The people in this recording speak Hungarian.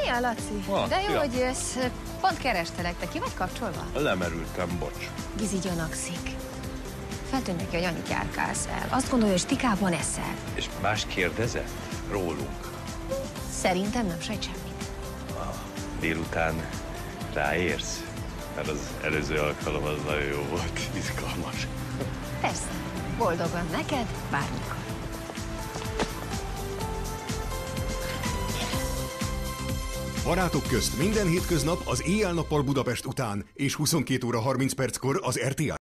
Szia, Laci! De jó, szia. hogy jössz. Pont kerestelek, te ki vagy kapcsolva? Lemerültem, bocs. Gizi gyanakszik. Feltűnt neki, hogy annyit járkálsz el. Azt gondolja, hogy stikában eszel. És más kérdezett? Rólunk. Szerintem nem sejt semmit. Délután ráérsz? Mert az előző alkalom az nagyon jó volt, izgalmas. Persze. Boldogan neked, bármikor. Barátok közt minden hétköznap az Éjjel-nappal Budapest után és 22 óra 30 perckor az RTL.